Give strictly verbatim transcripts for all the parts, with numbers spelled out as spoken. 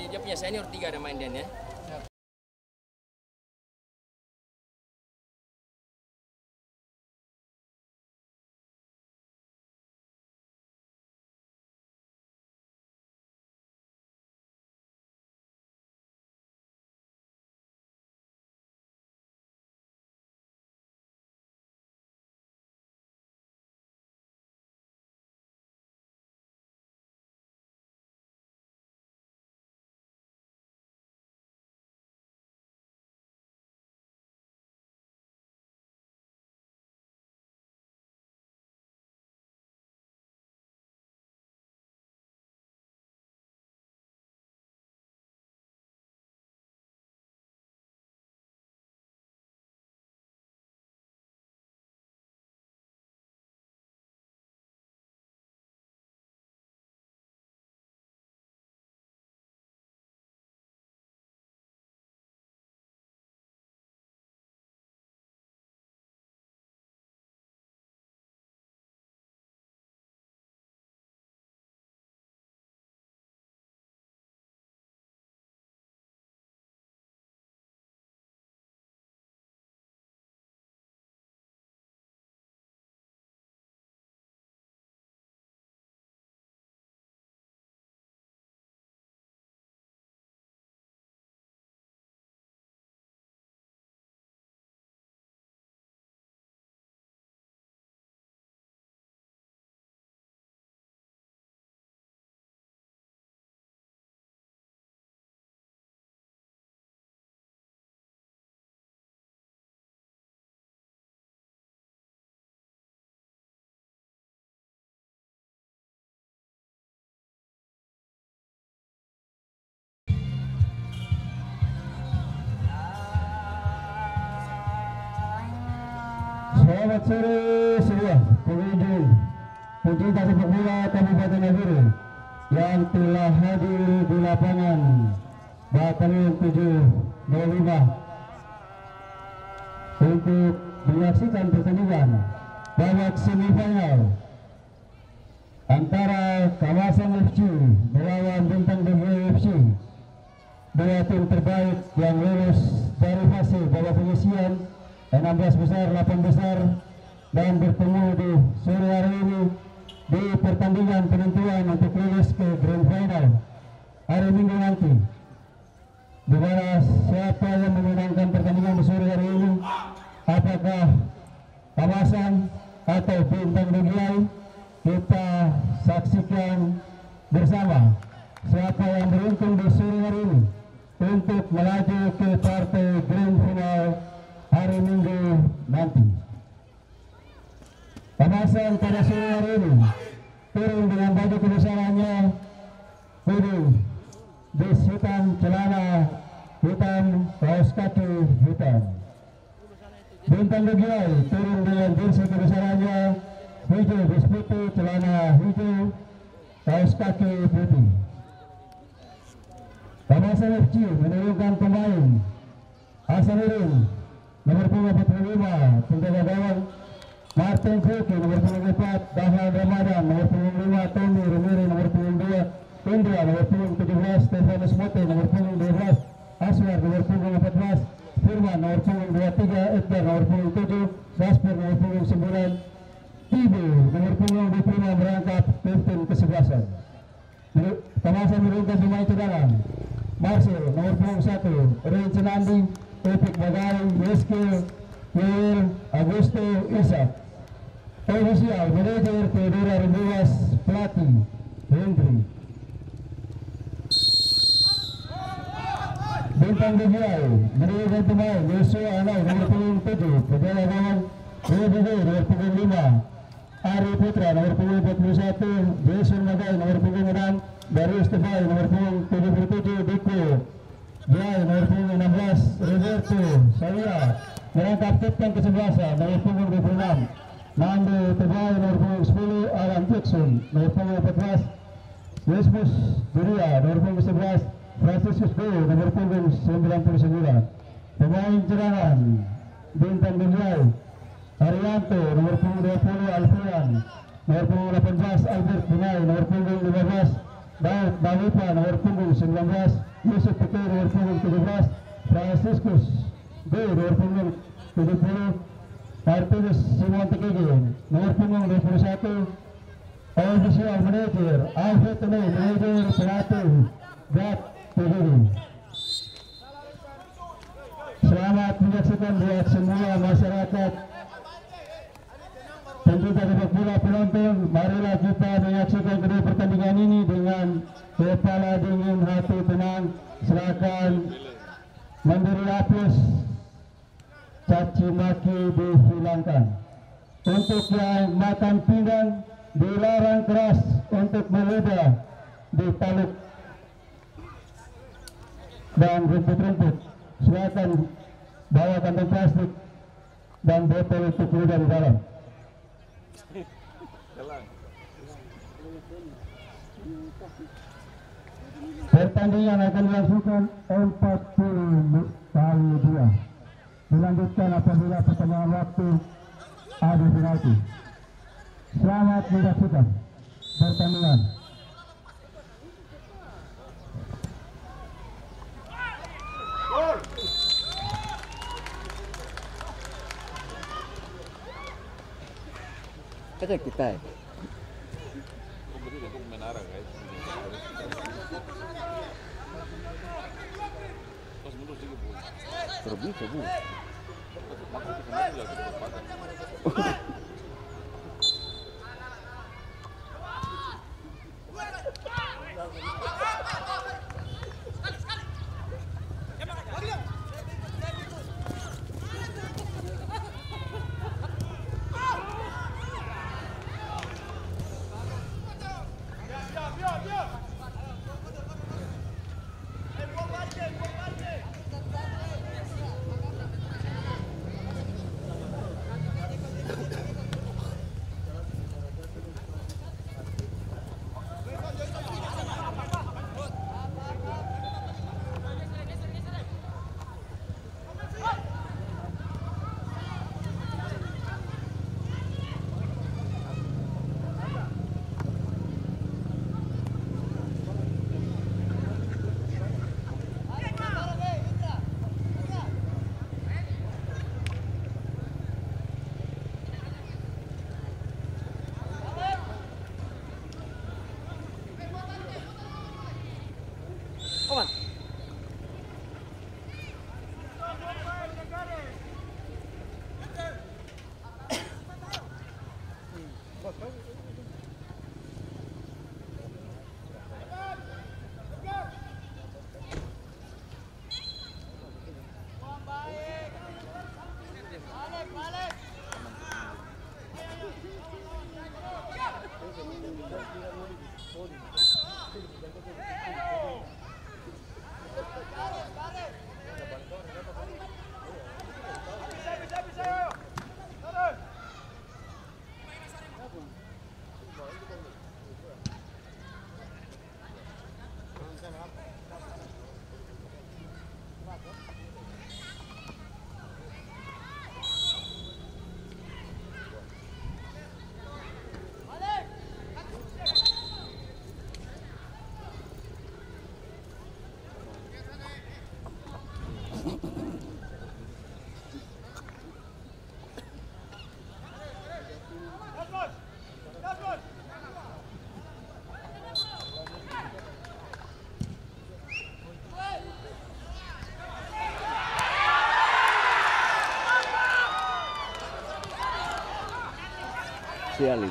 dia punya senior tiga ada main dan ya. Selamat sore semua pengunjung pecinta sepak bola Kabupaten Nagari yang telah hadir di lapangan Batalion tujuh nol lima untuk menyaksikan pertandingan babak semifinal antara Kawasan F C melawan Bintang Degil F C, dua tim terbaik yang lolos dari fase babak penyisihan enam belas besar, delapan besar, dan bertemu di sore hari ini di pertandingan penentuan untuk lolos ke Grand Final hari Minggu nanti, di mana siapa yang memenangkan pertandingan di sore hari ini, apakah Kawasan atau Bintang Degil, kita saksikan bersama siapa yang beruntung di sore hari ini untuk melaju ke partai Grand Final hari Minggu nanti. Kawasan pada sore hari ini turun dengan baju kebesarannya kuning, jas hitam, celana hitam, kaos kaki hitam. Bintang Degil turun dengan jersey kebesarannya hijau, jas putih, celana hijau, kaos kaki putih. Kawasan F C menurunkan pemain Hasanuddin nomor punggung empat puluh lima, penjaga gawang Martin Koki nomor punggung empat, Dahlan Ramadan nomor punggung lima, Tommy Rumiri nomor punggung dua, Indra nomor punggung tujuh belas, Stefanus Mote nomor punggung dua belas, Aswar nomor punggung empat belas, Firman nomor punggung dua puluh tiga, Edgar nomor punggung tujuh, Jasper nomor punggung sembilan, Tibu nomor punggung dua puluh lima berangkat tim kesebelasan. Kawasan menurunkan pemain cadangan Marcel nomor punggung satu, Rin Cenandi, Topik Bagai, Yeskiel, Will, Augusto, Isak. Ofisial manajer Theodora Rembulas, pelatih Hendri. Bintang Degil menurunkan pemain Yosua Anau nomor punggung tujuh, penjaga gawang Rudy nomor punggung lima, Ari Putra nomor punggung empat puluh satu, Jason Magai nomor punggung enam, Darius Tefai nomor punggung tujuh puluh tujuh, Diko Jai nomor punggung enam belas, Roberto Saya merangkap kapten kesebelasan nomor punggung dua puluh enam, Nando Tefai nomor punggung sepuluh, Alan Jackson nomor punggung empat belas, Yesmus Duria nomor punggung sebelas, Franciscus Go nomor punggung sembilan puluh sembilan. Pemain cadangan Bintang Degil Haryanto nomor punggung dua puluh, Alfian nomor punggung delapan belas, Albert Bunai nomor punggung lima belas, Daud Balipa nomor punggung sembilan belas, Yusuf Petir nomor punggung tujuh belas, Franciscus B nomor punggung tujuh puluh, Martinus Simon Tekege nomor punggung dua puluh satu, Official Manager Alfred Tene Manager Pelatih Brad Tekege. Selamat menyaksikan buat semua masyarakat dan juga sepak bola penonton. Marilah kita menyaksikan kedua pertandingan ini dengan kepala dingin, hati tenang, serahkan memberi hapus, caci maki dihilangkan. Untuk yang makan pinggang dilarang keras untuk meludah di taluk dan rumput-rumput. Silakan bawa kantong plastik dan botol untuk ludah di dalam. Pertandingan akan dilangsungkan empat puluh kali dua. Dilanjutkan apabila pertandingan waktu adu penalti. Selamat menyaksikan pertandingan. Kata kita. Terbisa bu. Siali.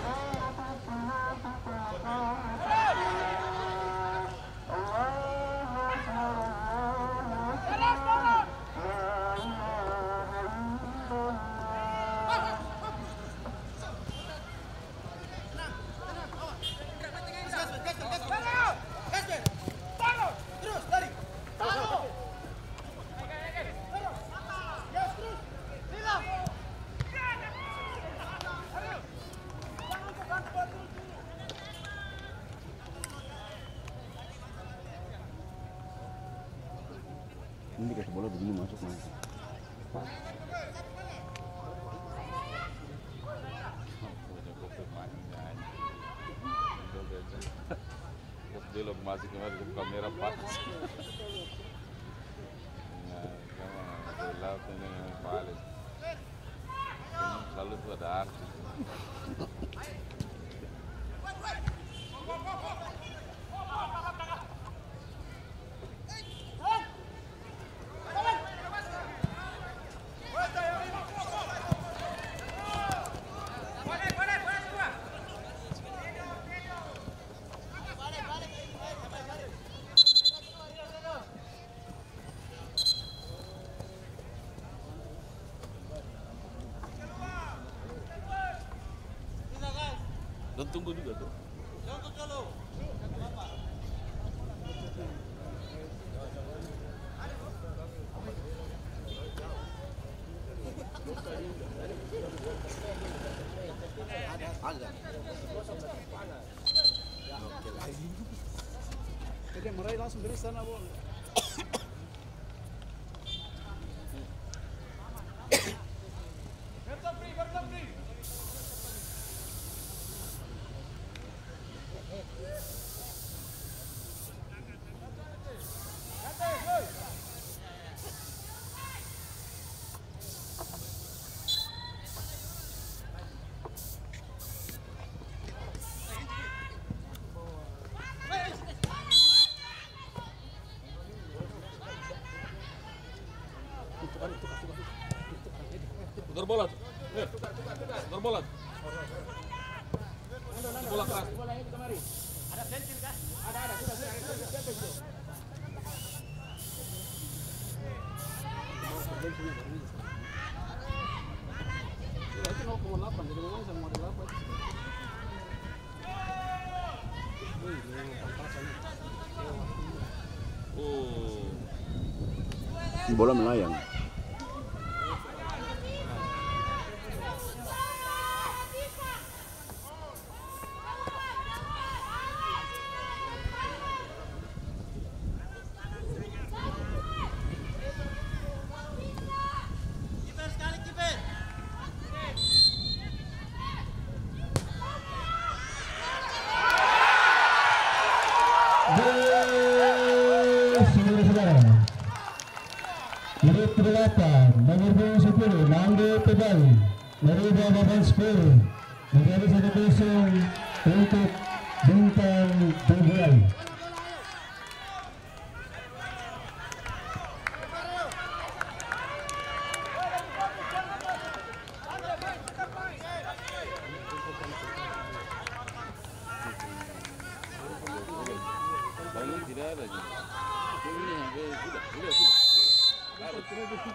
Allah untuk mancing. Belum masih kemarin ke kamera panas. Ya, sama laut ini paling. Selalu tuh ada artis. Dan tunggu juga tuh. Ada. Jadi meraih langsung dari sana, Bu. Putar bola. Eh, putar bola. Bola keras. Ada pensil kah? Ada, ada. Sudah, sudah. Itu nol koma delapan, jadi memang sama model apa? Oh. Bola melayang. Saudara-saudara, menit kedelapan nomor sepuluh Nando Tegal merubah babak skor menjadi satu kosong untuk Bintang Tegal. Paling tidak ada juga. Ini sudah, sudah, sudah. Ada.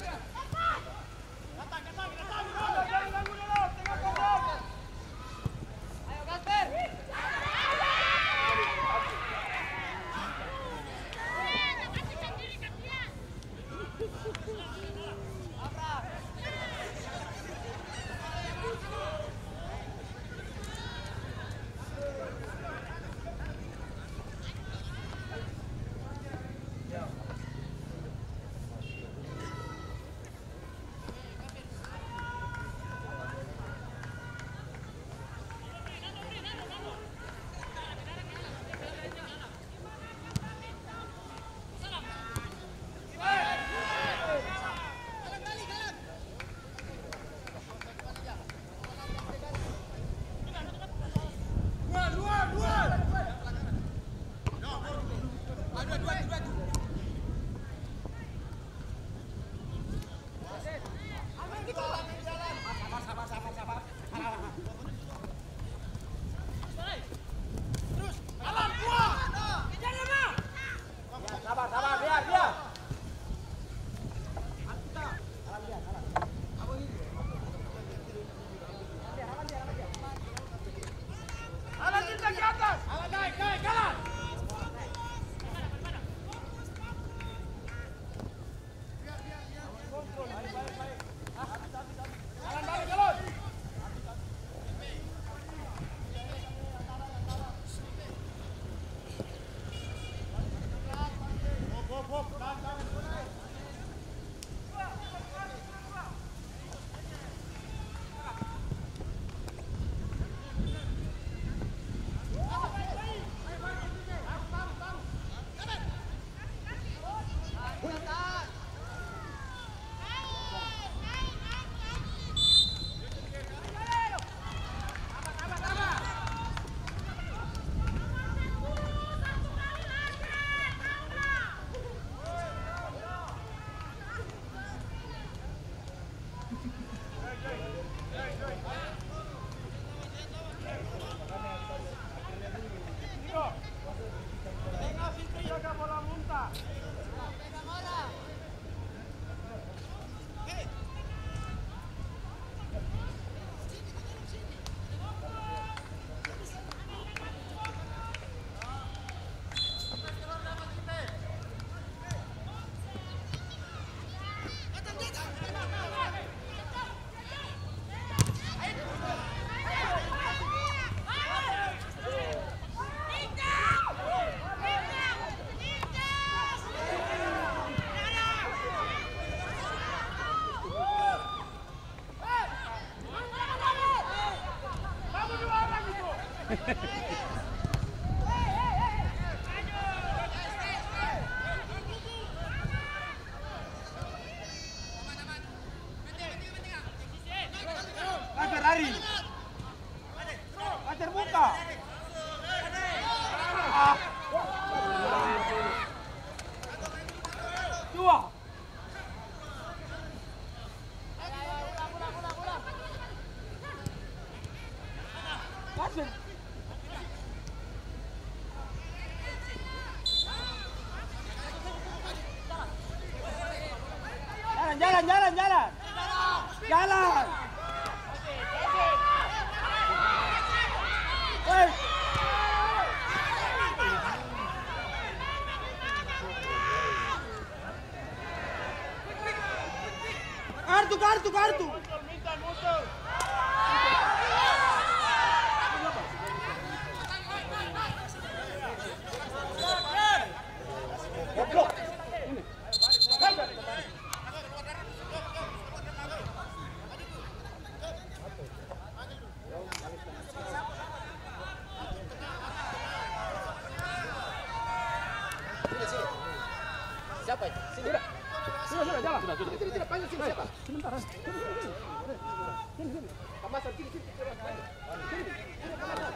Lari. Ajar buka. Ah. Dua. Kasih. Jalan, jalan, jalan, jalan. Jalan. Hei. Kartu, kartu, kartu. Siapa? Sini. Sudah. Sudah, sudah jalan. Sudah, sudah. Tidak, tidak panggil sini siapa? Sebentar. Sini, sini. Kamasan sini, sini. Sini. Sini kamasan.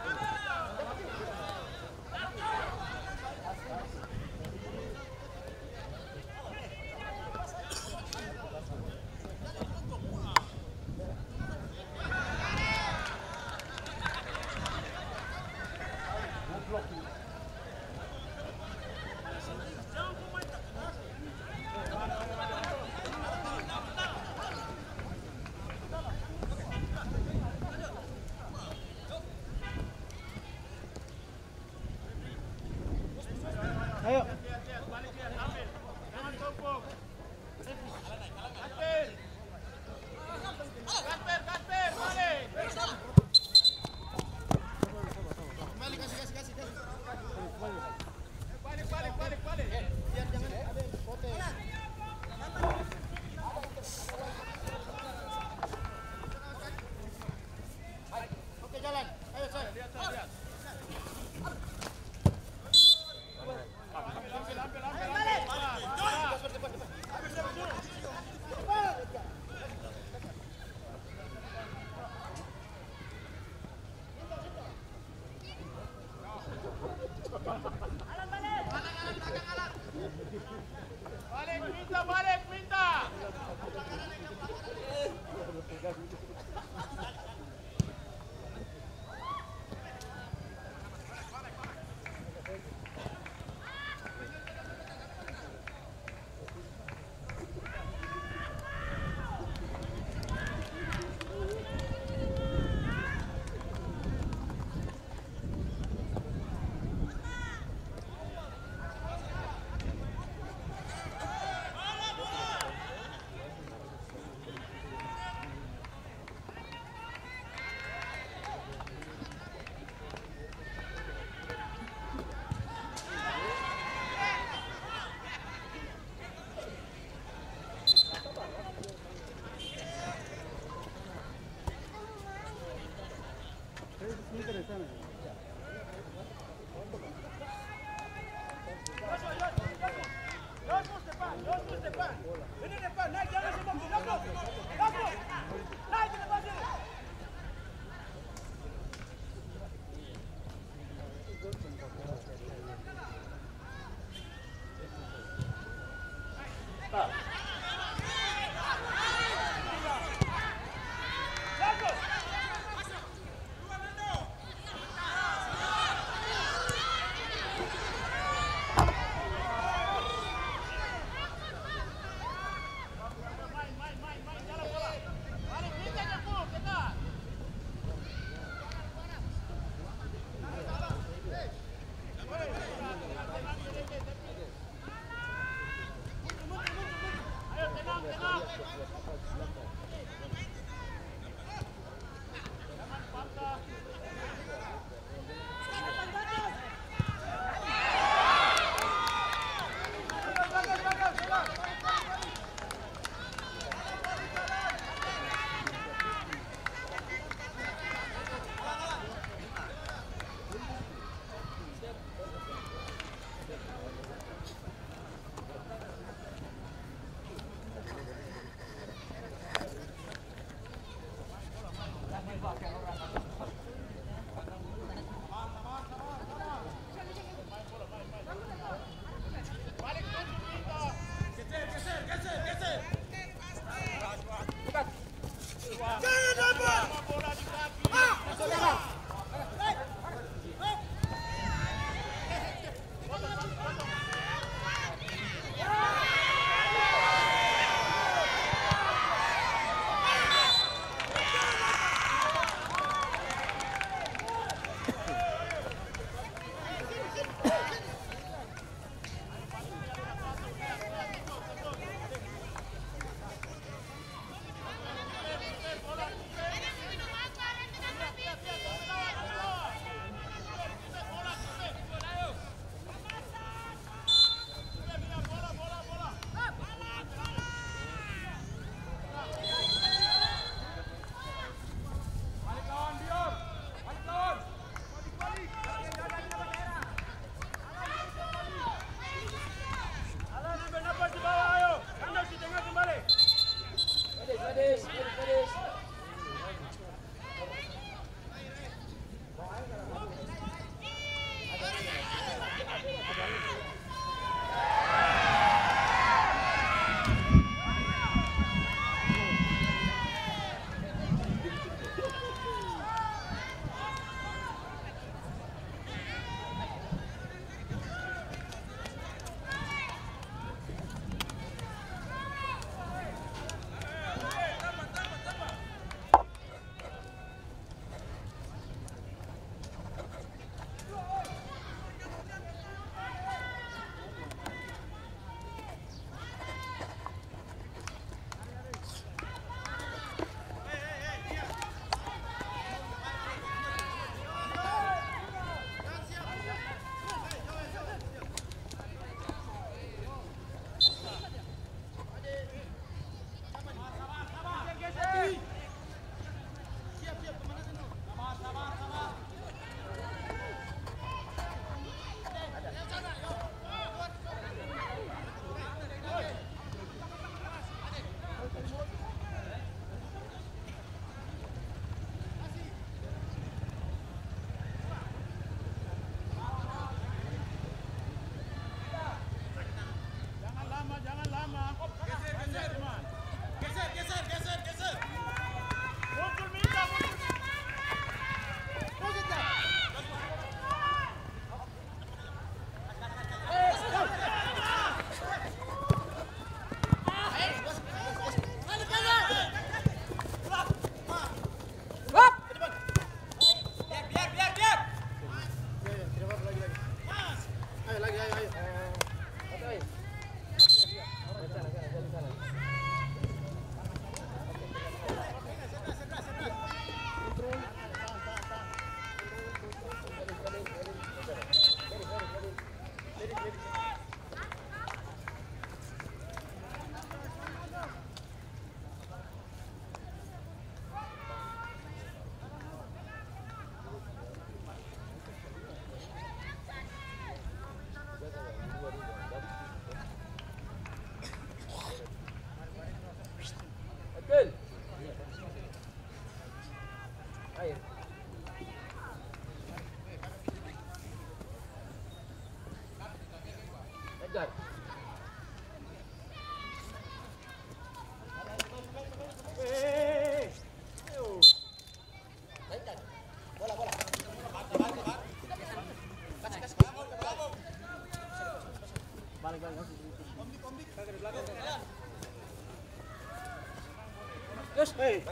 Terus, hey.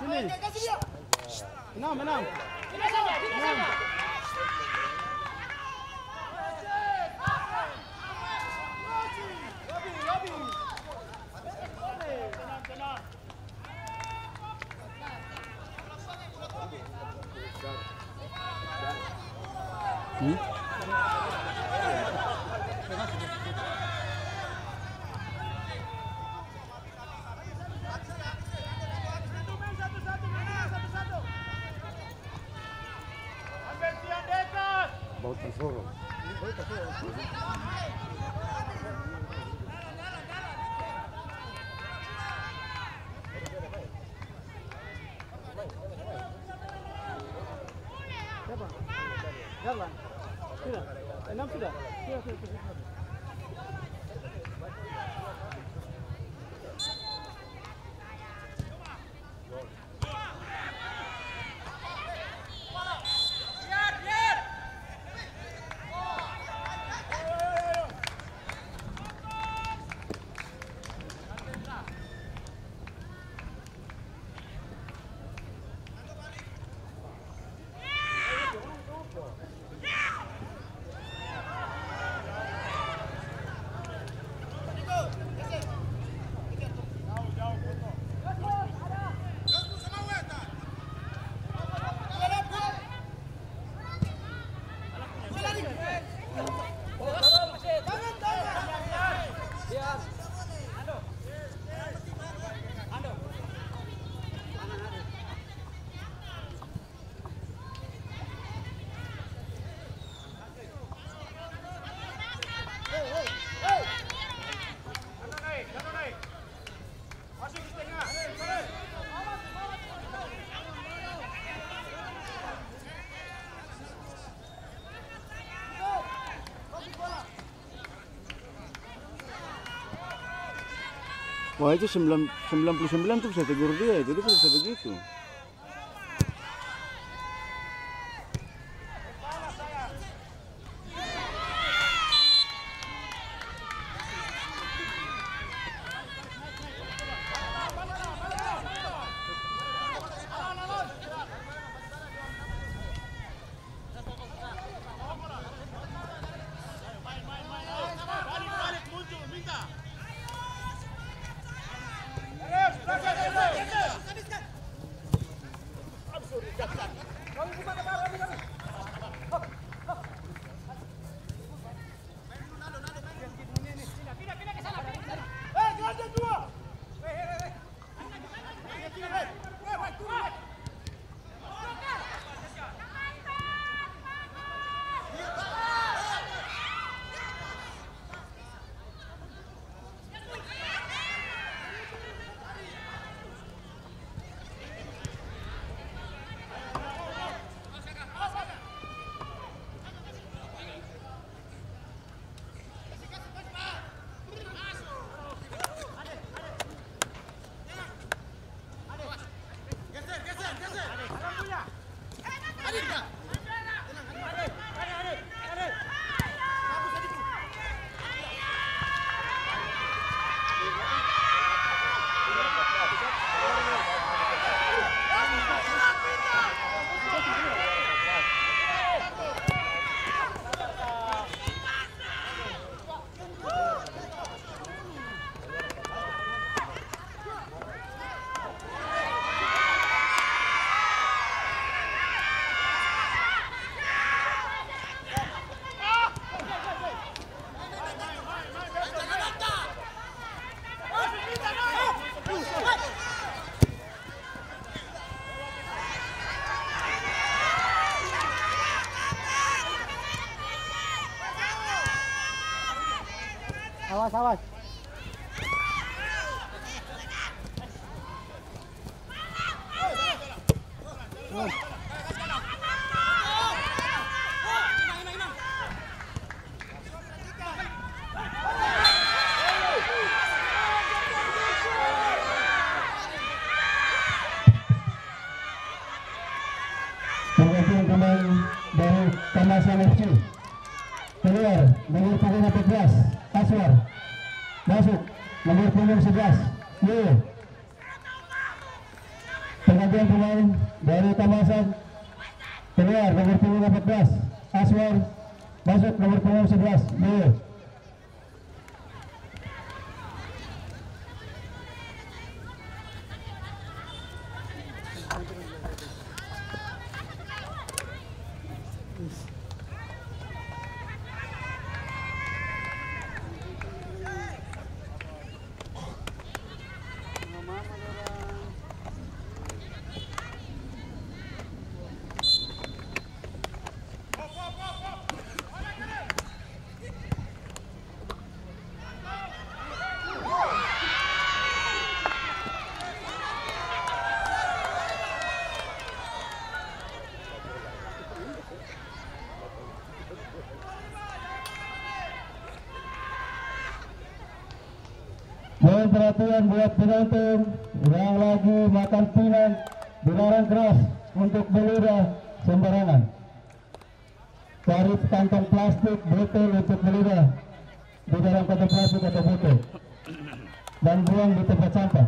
sini. Enam, enam. Enam. Hmm? Baut tersuruh. Jalan. Sudah. Enam sudah. Sudah, sudah, sudah. Wah itu sembilan puluh sembilan tuh bisa tegur dia, jadi bisa begitu. Awas, awas. Perwakilan pemain dari Kamasan F C keluar nomor punggung empat belas Aswar, masuk nomor punggung sebelas Yo. Pengajuan pemain dari Tamasan keluar nomor punggung empat belas Aswar, masuk nomor punggung sebelas Leo. Mohon perhatian buat penonton yang lagi makan pinang, dilarang keras untuk meludah sembarangan. Cari kantong plastik, botol untuk meludah di dalam kantong plastik atau botol dan buang di tempat sampah.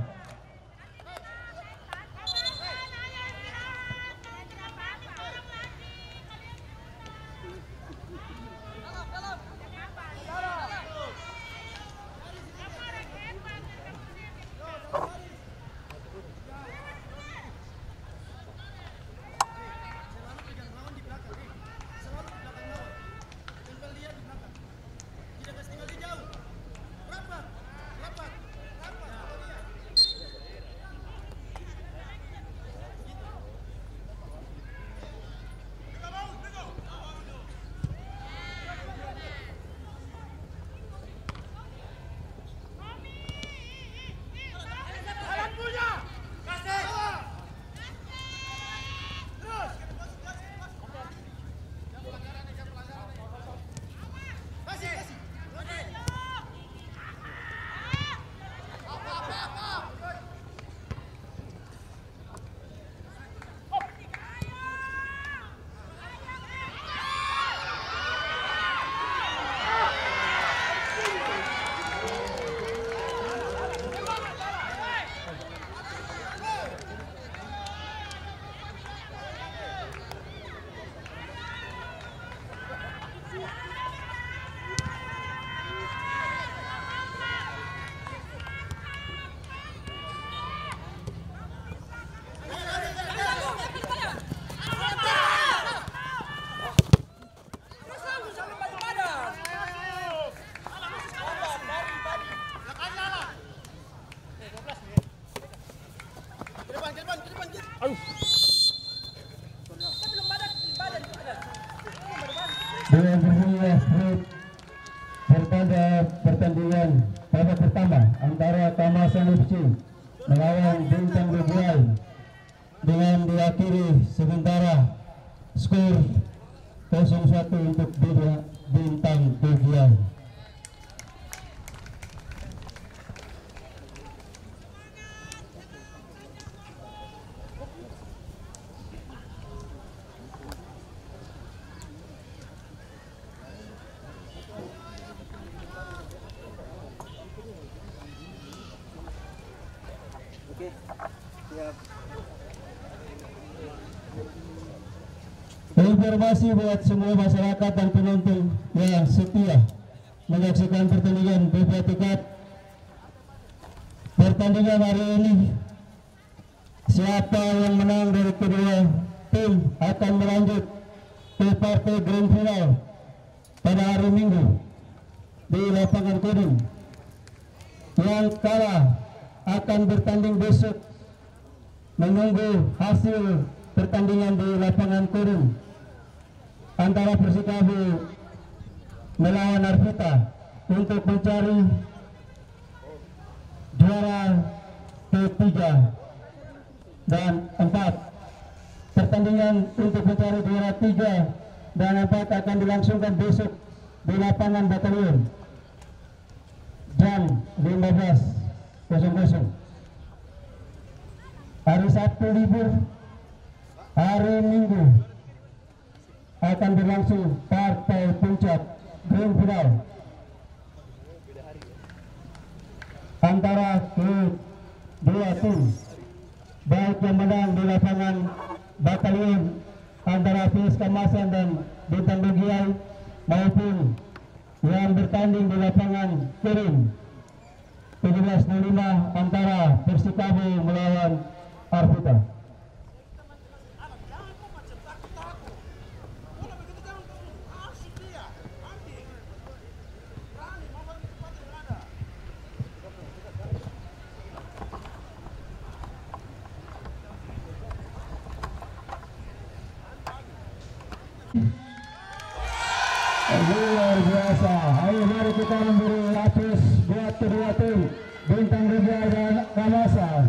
Dengan berhubungan straight bertanda pertandingan babak pertama antara Tamasan F C melawan Bintang Bebuai dengan diakhiri sementara skor nol satu untuk Bintang Bebuai. Informasi buat semua masyarakat dan penonton yang setia menyaksikan pertandingan B P T Cup. Pertandingan hari ini, siapa yang menang dari kedua tim akan melanjut ke partai grand final pada hari Minggu di lapangan Kuning. Yang kalah akan bertanding besok menunggu hasil pertandingan di lapangan Kuning antara Persikabo melawan Arvita untuk mencari juara ketiga dan empat. Pertandingan untuk mencari juara tiga dan empat akan dilangsungkan besok di lapangan Batalion jam lima belas. Hari Sabtu libur, hari Minggu akan berlangsung partai puncak grand final antara kedua tim baik yang menang di lapangan Batalion antara P S Kamasan dan Bintang Lugiai maupun yang bertanding di lapangan Kirim tujuh belas nol lima antara Persikabo melawan Arvita. Luar biasa. Ayo mari kita memberi lapis buat kedua tim Bintang Lugiai dan Kamasan.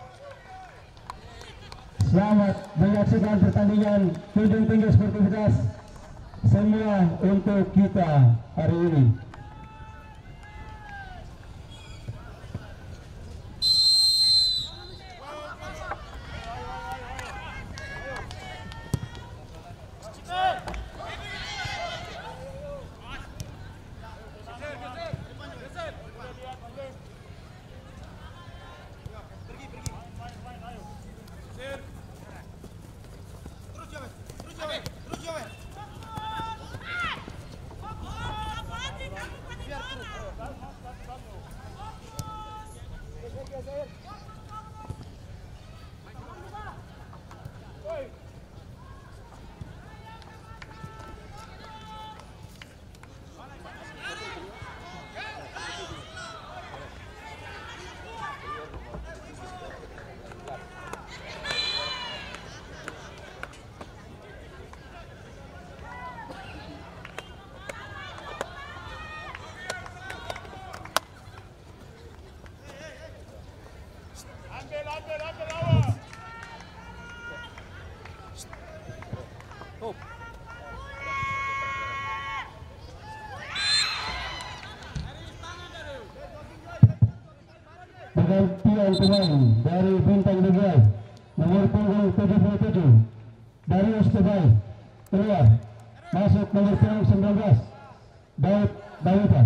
Selamat menyaksikan pertandingan tunjung tinggi sportivitas semua untuk kita hari ini. Pergantian pemain dari Bintang Lugiai nomor punggung tujuh puluh tujuh Darius Tebai keluar, masuk nomor punggung sembilan belas Daud Dawita.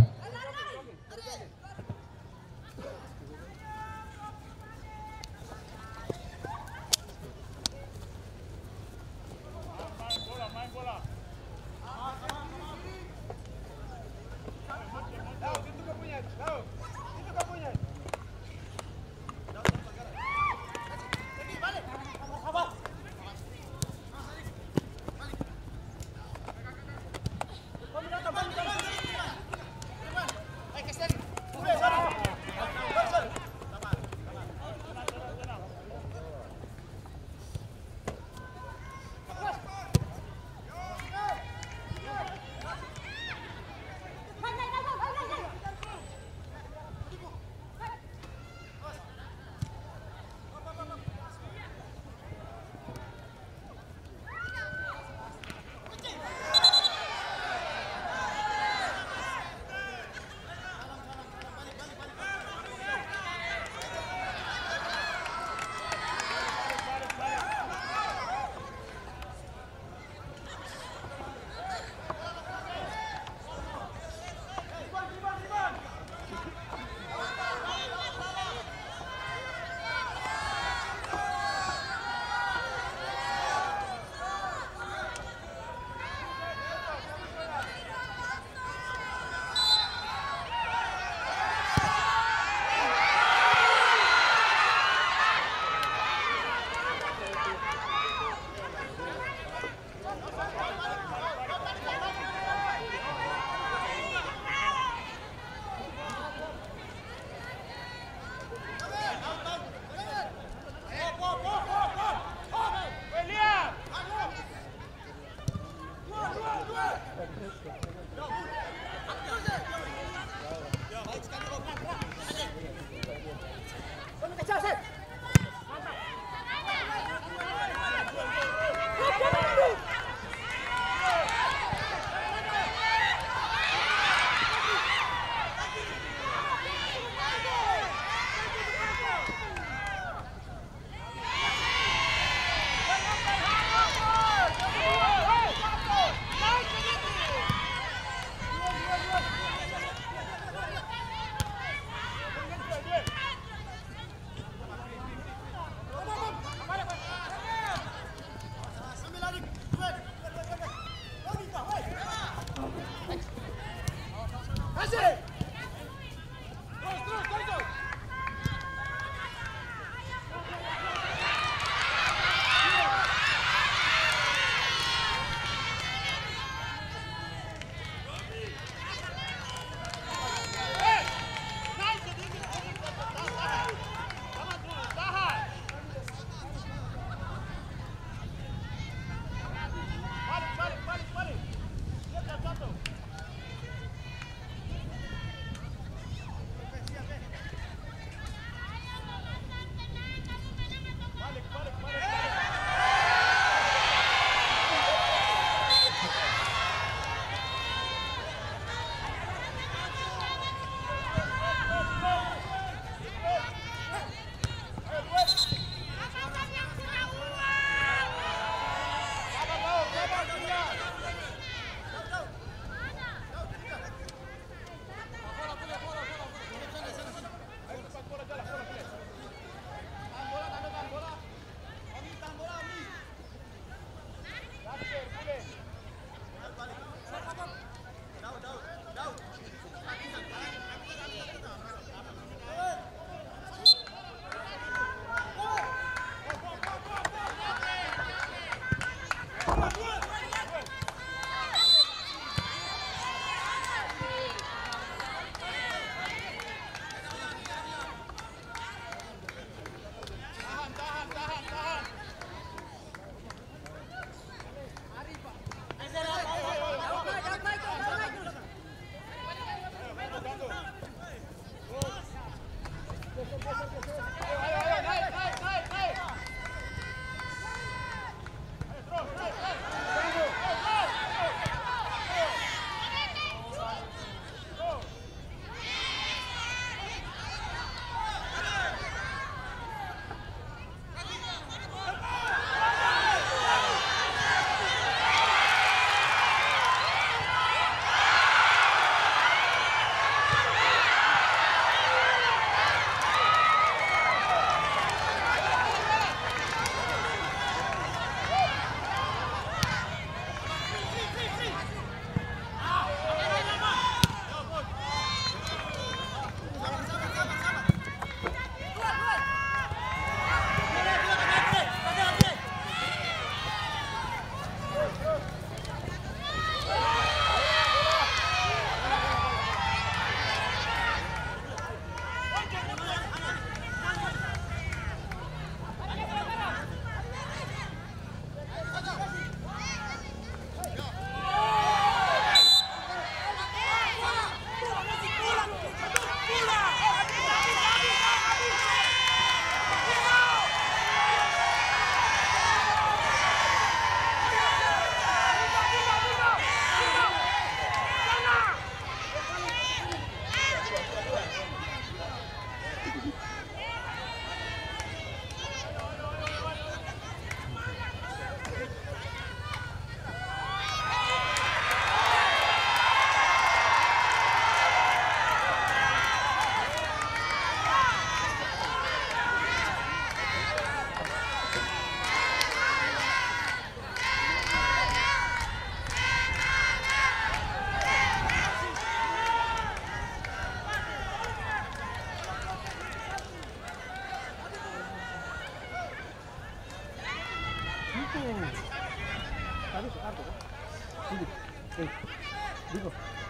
kartu. Tadi kartu kan? Ini. Eh. Diko.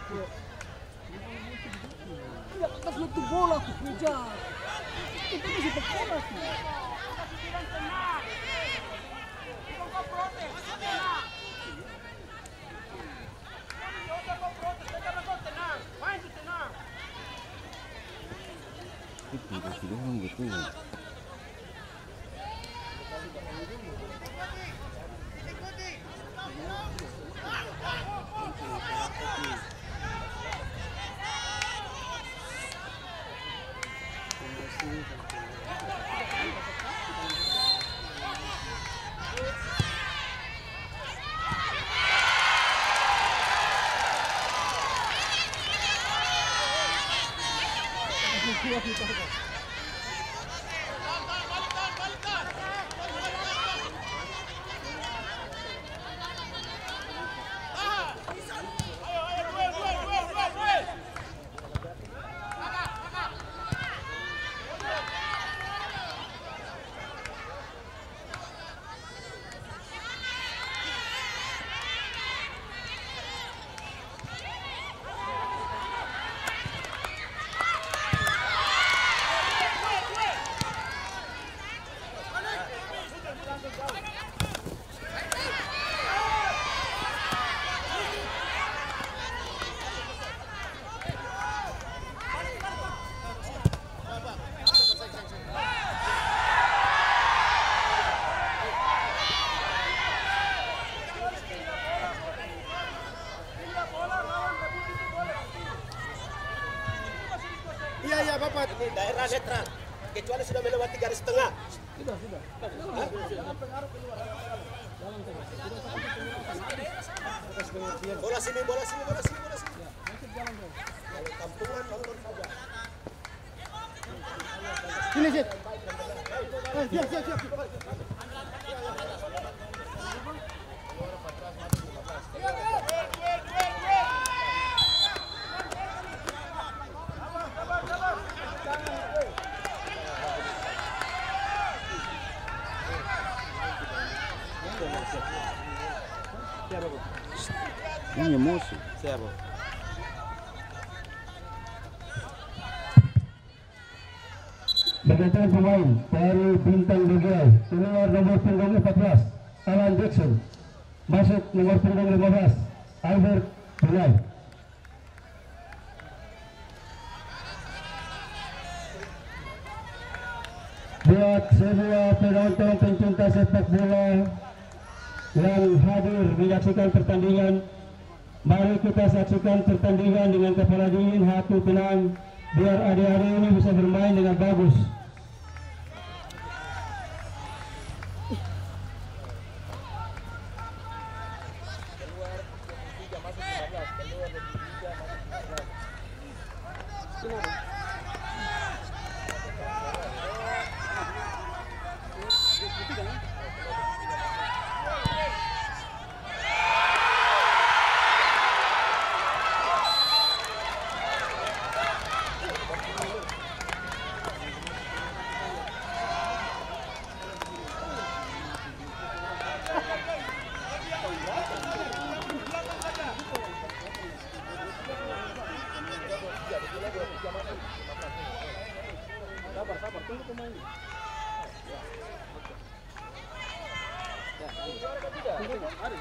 Ya, tapi itu bola tuh kejar. Itu masih bola tuh. Itu kasih doang gitu ya. Iya iya Bapak, ini daerah netral. Kecuali sudah melewati garis tengah. Sudah, sudah. Bola sini, bola sini, bola sini, bola sini. Kalau kampungan nonton saja. Sini, Sit. Eh, siap, siap, siap. Ini emosi. Siapa? Bergantian pemain dari Bintang D G I, keluar nomor punggung empat belas, Alan Jackson. Masuk nomor punggung lima belas, Albert Brunei. Buat semua penonton pencinta sepak bola yang hadir menyaksikan pertandingan, mari kita saksikan pertandingan dengan kepala dingin, hati tenang, biar adik-adik ini bisa bermain dengan bagus. Sabar, sabar, tunggu pemain. Tunggu, mari.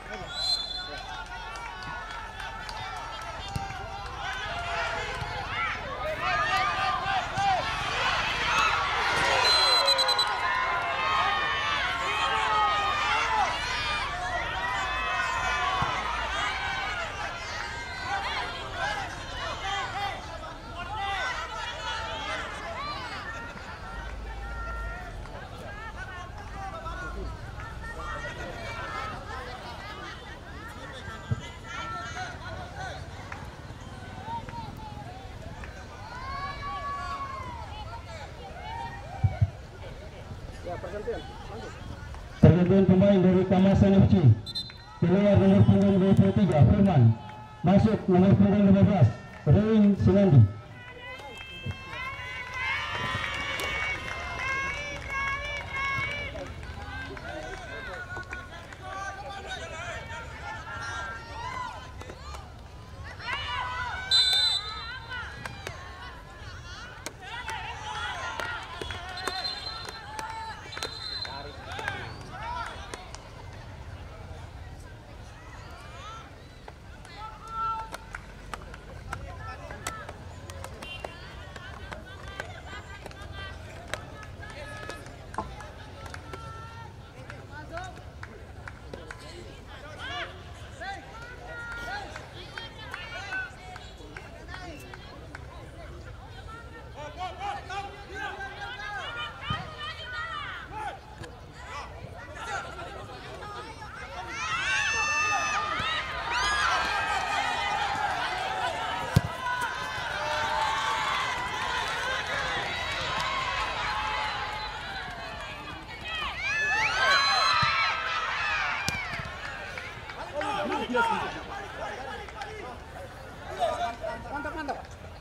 Pergantian pemain dari Kamasan F C, keluar nomor punggung dua puluh tiga, Firman. Masuk nomor punggung lima belas, Rain Sinandi. Mantap, mantap.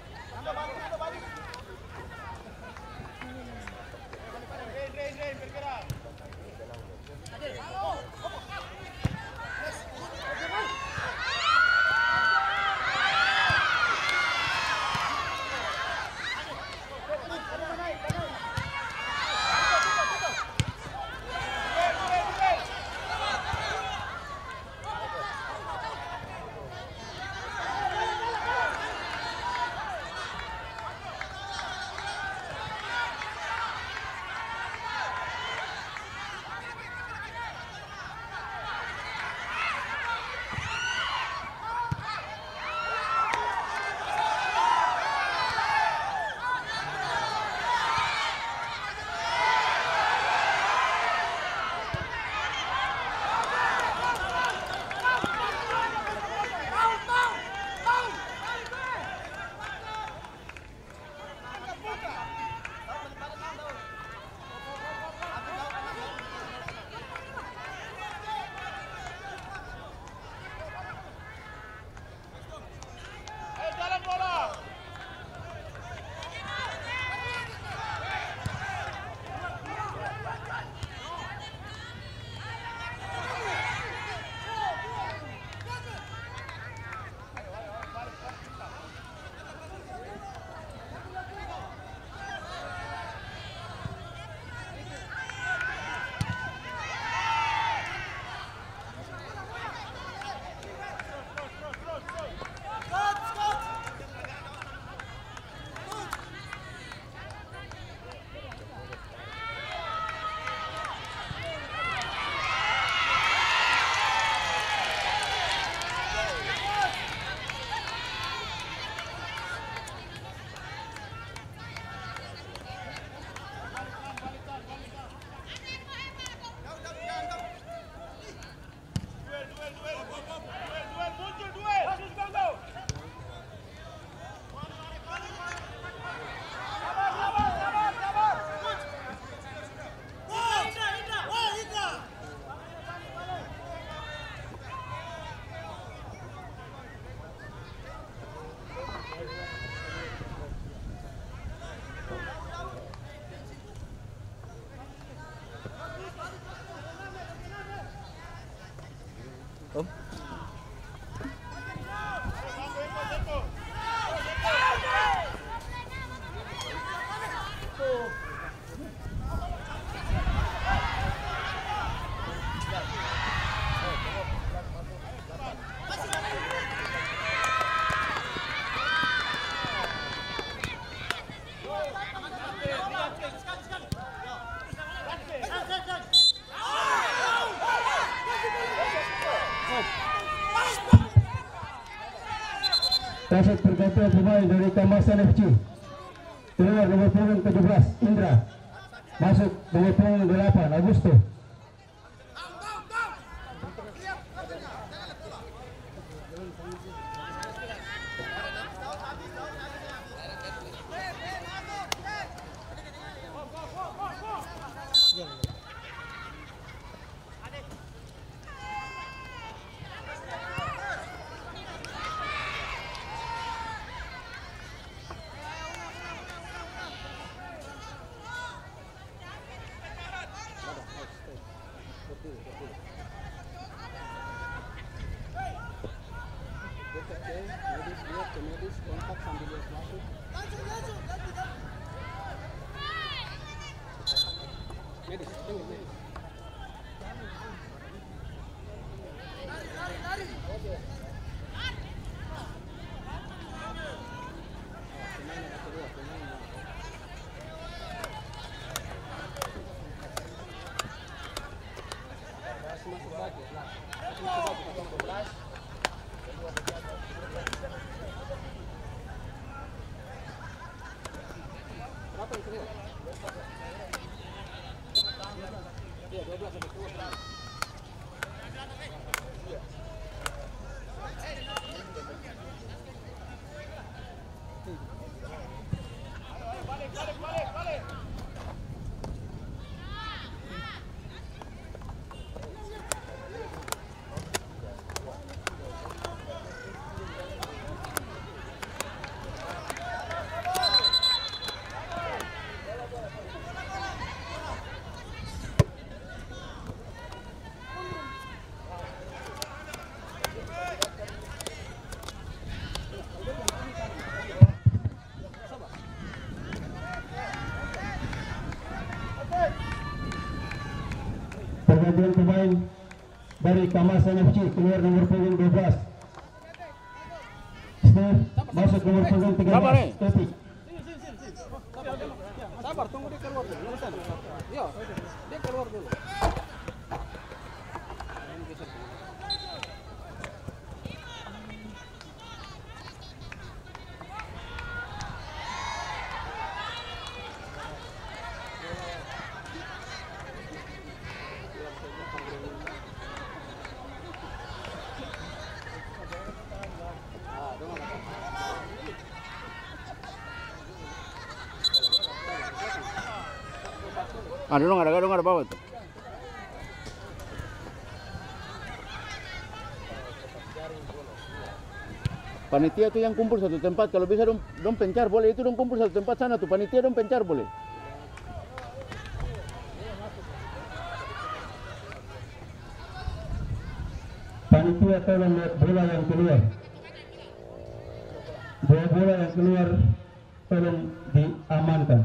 Wasit berganti pemain dari Kamasan F C. Keluar nomor punggung ke tujuh belas Indra. Masuk nomor punggung delapan Augusto. kemudian pemain dari Kamasan F C keluar nomor punggung dua belas. Steve masuk nomor punggung tiga Sabar, belas. eh. Epi. Sabar, tunggu dia keluar dulu. Yo, dia keluar dulu. Ada dong, ada dong, ada bawah tuh. Panitia tuh yang kumpul satu tempat, kalau bisa dong, dong pencar boleh, itu dong kumpul satu tempat sana tuh, panitia dong pencar boleh. Panitia tolong lihat bola yang keluar. Bola-bola yang keluar tolong diamankan.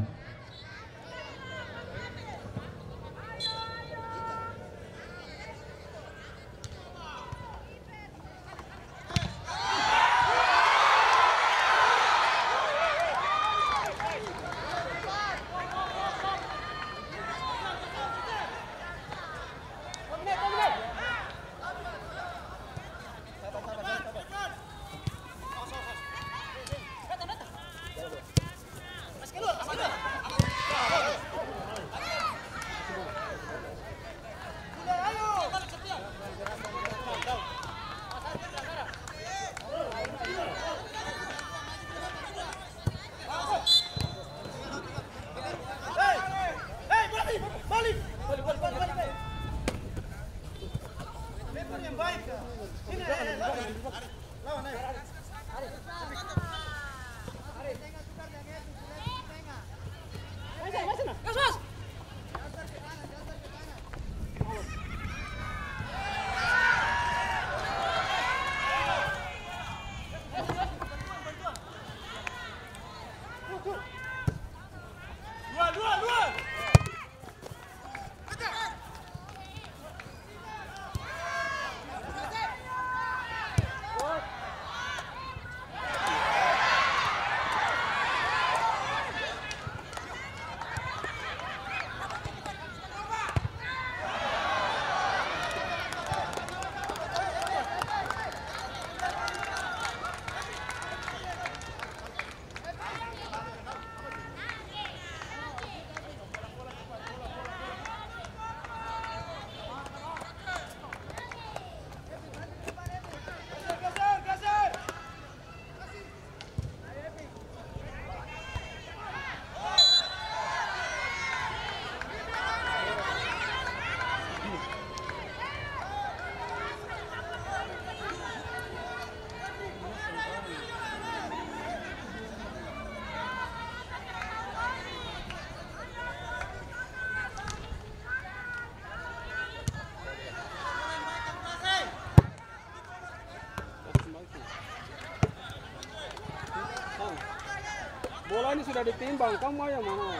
Bola ini sudah ditimbang, kamu mau yang mana?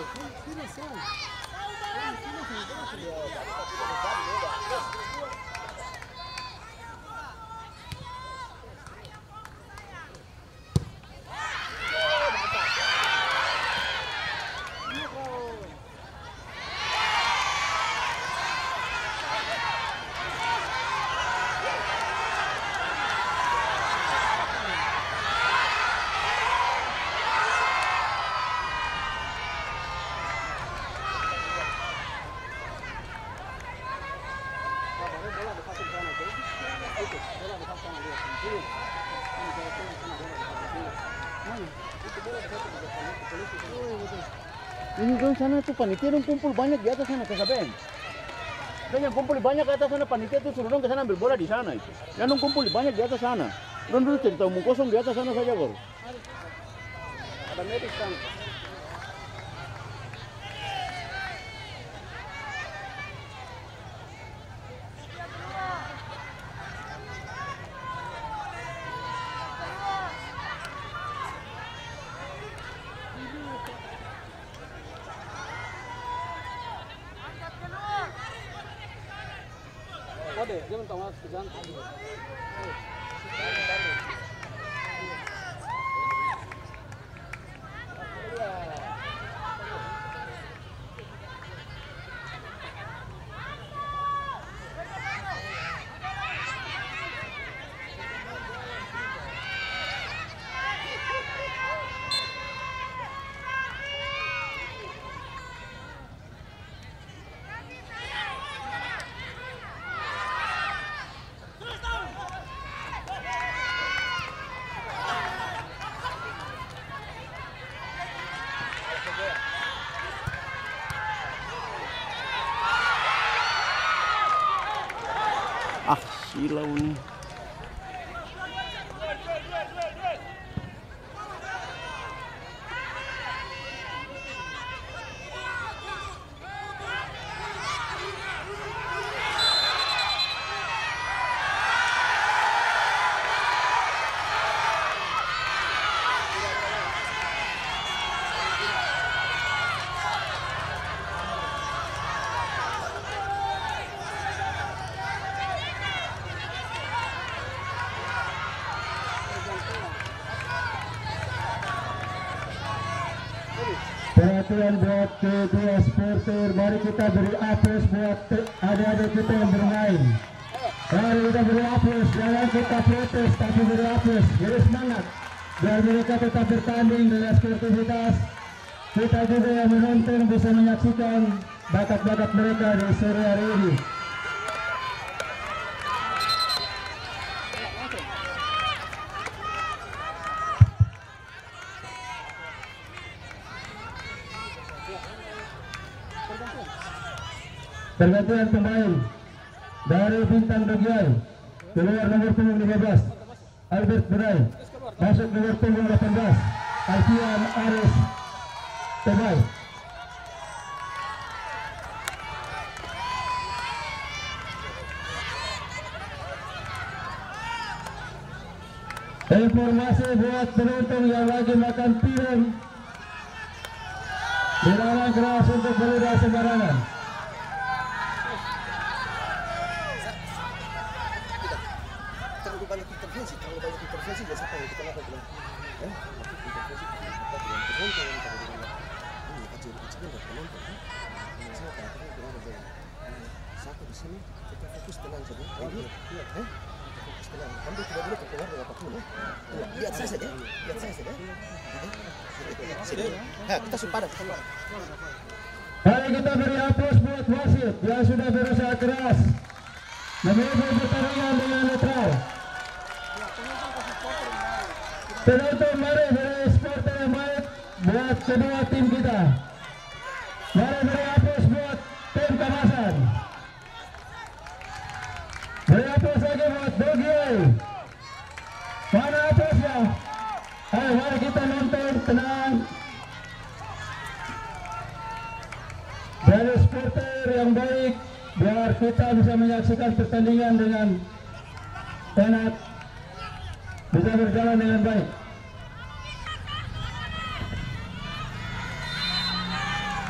Ini kan sana tuh panitia dong kumpul banyak di atas sana, kesaben. Dan yang kumpul banyak ke atas sana panitia tuh suruh dong ke sana ambil bola di sana itu. Yang dong kumpul banyak di atas sana. Dong dulu cerita umum kosong di atas sana saja bro. Ada medis kan. Kode, dia minta masuk ke jantung. Ah, silau nih. Perhatian buat kedua supporter, mari kita beri aplaus buat adik-adik kita yang bermain. Mari kita beri aplaus, jangan kita protes tapi beri aplaus, beri semangat biar mereka tetap bertanding dengan sportivitas. Kita juga yang menonton bisa menyaksikan bakat-bakat mereka di sore hari ini. Pergantian pemain dari Bintang Bagian, keluar nomor punggung lima belas Albert Berai, masuk nomor punggung delapan belas Alfian Aris Tebay. Informasi buat penonton yang lagi makan piring, dilarang keras untuk berludah sembarangan. Banyak intervensi, kalau banyak intervensi ya siapa yang kita lakukan? Eh, intervensi kita dengan penonton yang kita dengan ini kecil kecil dan penonton. Ini saya katakan kita ada satu di sini kita fokus tenang saja. Ini, eh, kita fokus tenang. Anda tidak boleh terpengaruh dengan apapun. Eh, lihat saya saja, lihat saya saja. Sini, nah kita sempadan. Mari kita beri aplaus buat wasit yang sudah berusaha keras memiliki pertandingan dengan netral. Penonton, mari beri supporter yang baik buat kedua tim kita. Mari beri aplaus buat tim Kamasan. Beri aplaus lagi buat Dogi. Mana aplausnya? Ayo mari kita nonton tenang. Beri supporter yang baik biar kita bisa menyaksikan pertandingan dengan enak, bisa berjalan dengan baik.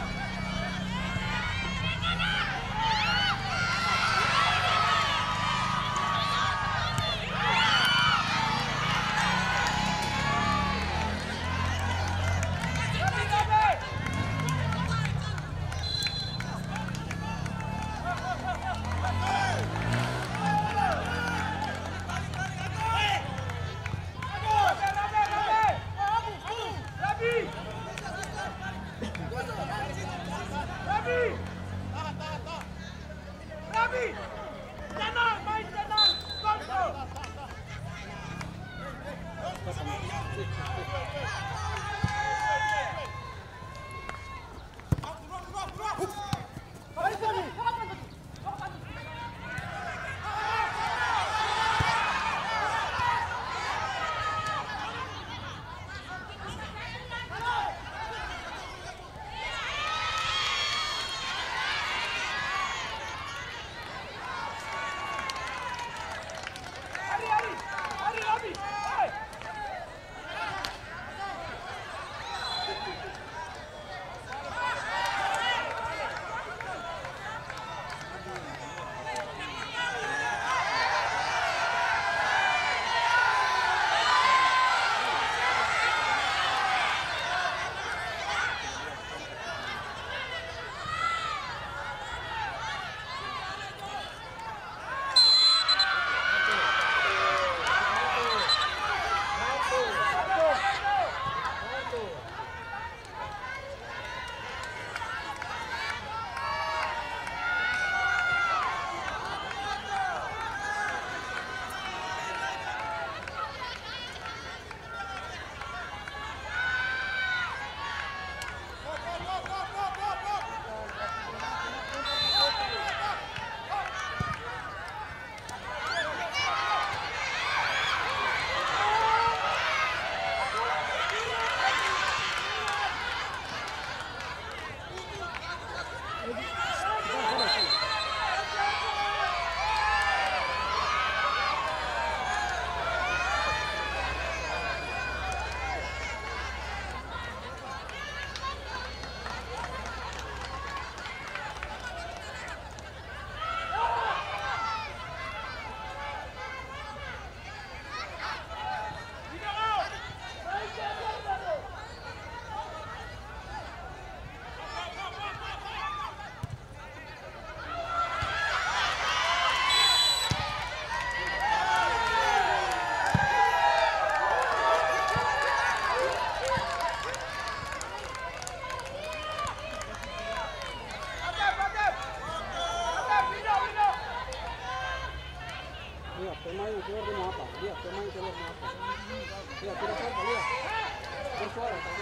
pemain keluar dia mau apa? Lihat pemain keluar mau apa? Lihat tidak apa lihat. Bersuara tadi.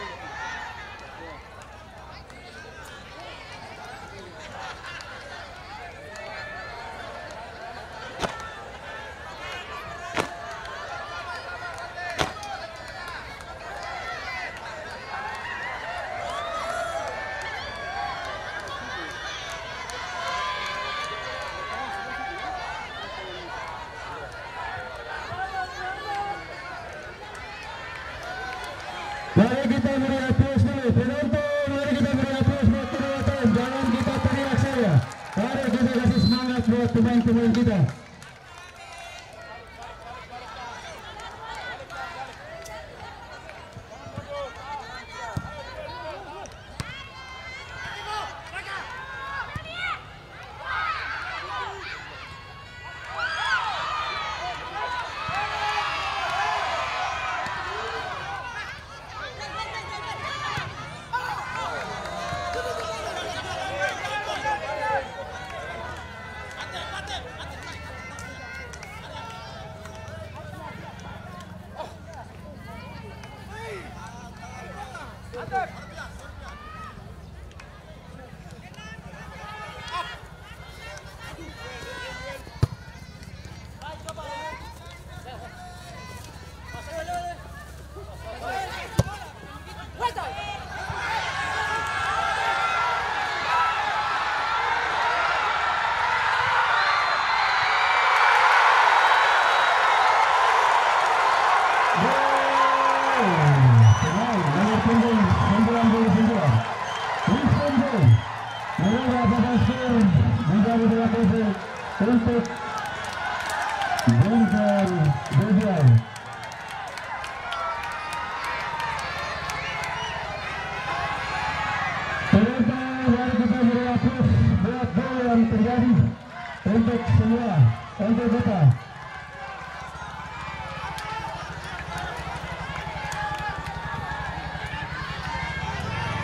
Lihat. Mari kita beri aplaus dulu, penonton, mari kita beri aplaus buat kedua tim, jangan kita teriak saja. Mari kita kasih semangat buat pemain-pemain kita. Untuk Bongkar Bojang. Penonton, mari kita beri aplaus buat gol yang terjadi untuk semua, untuk kita.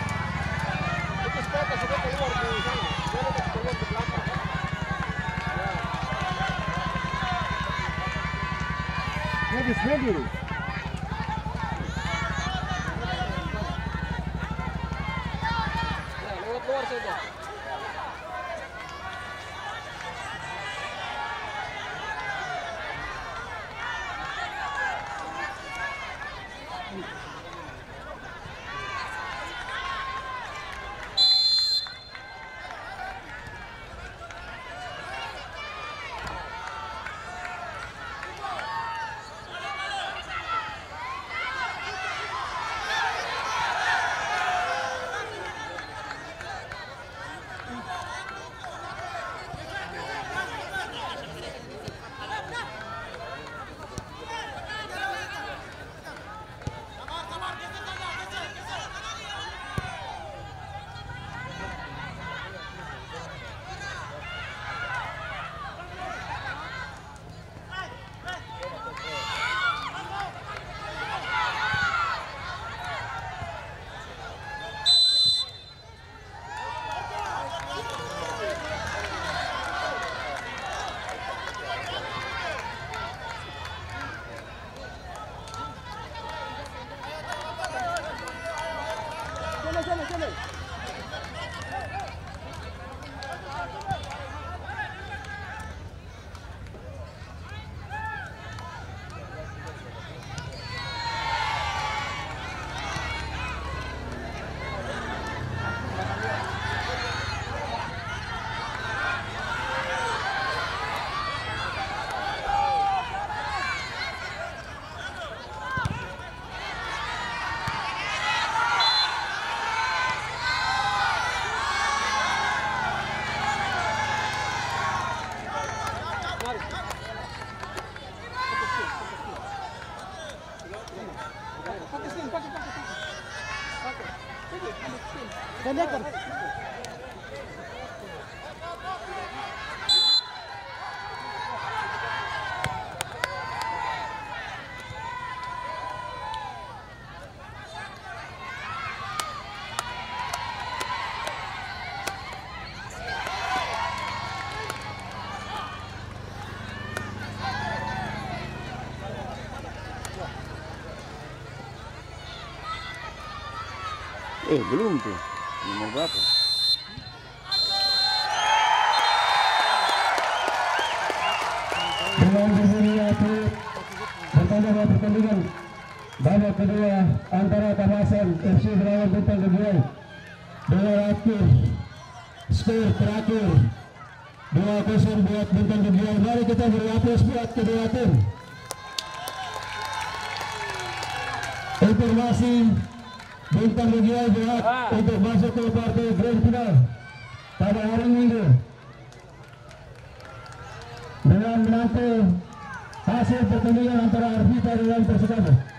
Itu sepeda sudah keluar di sana. Dia sudah keluar di belakang. Ya. Bagus, bagus. Lewat luar saja. Eh, belum tuh. Nomor berapa? Dengan dunia itu bertandang pertandingan babak kedua antara Kamasan F C melawan Bintang Kegiatan dengan akhir skor terakhir dua kosong buat Bintang Kegiatan. Mari kita beri aplaus buat kedua tim. Informasi Bintang Kegiatan berhak untuk masuk ke partai grand final pada hari Minggu dengan menanti hasil pertandingan antara Arvita dengan Persikabo.